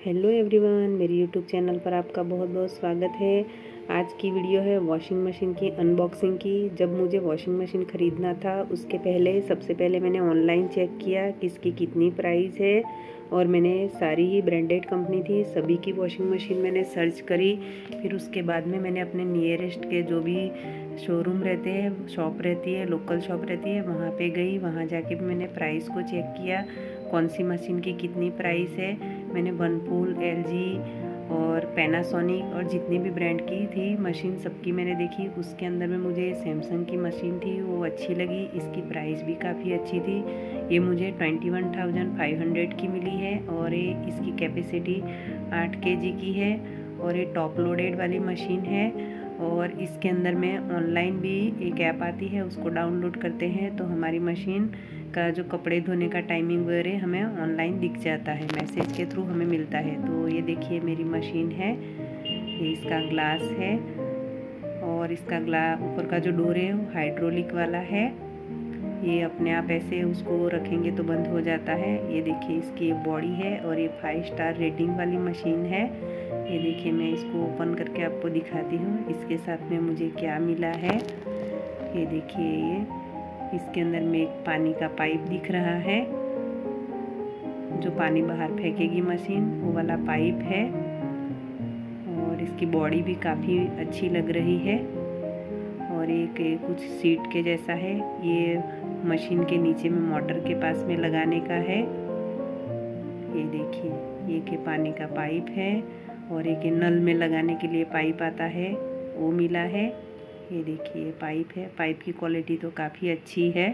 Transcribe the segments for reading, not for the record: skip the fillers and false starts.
Hello everyone, मेरे YouTube channel पर आपका बहुत बहुत स्वागत है। आज की वीडियो है वॉशिंग मशीन की अनबॉक्सिंग की। जब मुझे वॉशिंग मशीन ख़रीदना था उसके पहले सबसे पहले मैंने ऑनलाइन चेक किया किसकी कितनी प्राइस है, और मैंने सारी ही ब्रांडेड कंपनी थी, सभी की वॉशिंग मशीन मैंने सर्च करी। फिर उसके बाद में मैंने अपने नियरेस्ट के जो भी शोरूम रहते हैं, शॉप रहती है, लोकल शॉप रहती है, वहाँ पे गई। वहाँ जाके भी मैंने प्राइस को चेक किया, कौन सी मशीन की कितनी प्राइस है। मैंने वनपूल, एलजी और पैनासोनिक और जितनी भी ब्रांड की थी मशीन सबकी मैंने देखी। उसके अंदर में मुझे सैमसंग की मशीन थी, वो अच्छी लगी। इसकी प्राइस भी काफ़ी अच्छी थी। ये मुझे 21,500 की मिली है, और ये इसकी कैपेसिटी 8 kg की है, और ये टॉप लोडेड वाली मशीन है। और इसके अंदर में ऑनलाइन भी एक ऐप आती है, उसको डाउनलोड करते हैं तो हमारी मशीन का जो कपड़े धोने का टाइमिंग वगैरह हमें ऑनलाइन दिख जाता है, मैसेज के थ्रू हमें मिलता है। तो ये देखिए मेरी मशीन है, ये इसका ग्लास है, और इसका ऊपर का जो डोर है वो हाइड्रोलिक वाला है। ये अपने आप ऐसे उसको रखेंगे तो बंद हो जाता है। ये देखिए इसकी बॉडी है, और ये 5 स्टार रेटिंग वाली मशीन है। ये देखिए मैं इसको ओपन करके आपको दिखाती हूँ इसके साथ में मुझे क्या मिला है। ये देखिए ये इसके अंदर में एक पानी का पाइप दिख रहा है, जो पानी बाहर फेंकेगी मशीन, वो वाला पाइप है। और इसकी बॉडी भी काफ़ी अच्छी लग रही है, और एक कुछ सीट के जैसा है। ये मशीन के नीचे में मोटर के पास में लगाने का है। ये देखिए ये के पानी का पाइप है, और एक नल में लगाने के लिए पाइप आता है, वो मिला है। ये देखिए पाइप है, पाइप की क्वालिटी तो काफ़ी अच्छी है।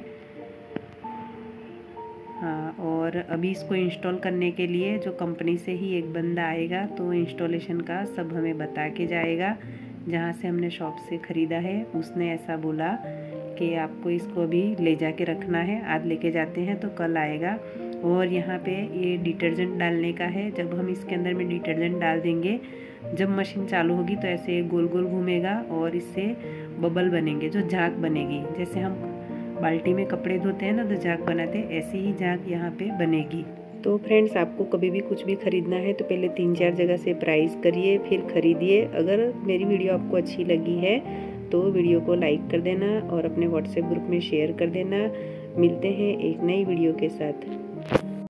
हाँ, और अभी इसको इंस्टॉल करने के लिए जो कंपनी से ही एक बंदा आएगा, तो इंस्टॉलेशन का सब हमें बता के जाएगा। जहाँ से हमने शॉप से ख़रीदा है उसने ऐसा बोला कि आपको इसको अभी ले जाके रखना है, आज लेके जाते हैं तो कल आएगा। और यहाँ पे ये डिटर्जेंट डालने का है। जब हम इसके अंदर में डिटर्जेंट डाल देंगे, जब मशीन चालू होगी तो ऐसे गोल गोल घूमेगा, और इससे बबल बनेंगे, जो झाग बनेगी। जैसे हम बाल्टी में कपड़े धोते हैं ना तो झाग बनाते हैं, ऐसे ही झाग यहाँ पे बनेगी। तो फ्रेंड्स, आपको कभी भी कुछ भी ख़रीदना है तो पहले 3-4 जगह से प्राइस करिए, फिर ख़रीदिए। अगर मेरी वीडियो आपको अच्छी लगी है तो वीडियो को लाइक कर देना और अपने व्हाट्सएप ग्रुप में शेयर कर देना। मिलते हैं एक नई वीडियो के साथ।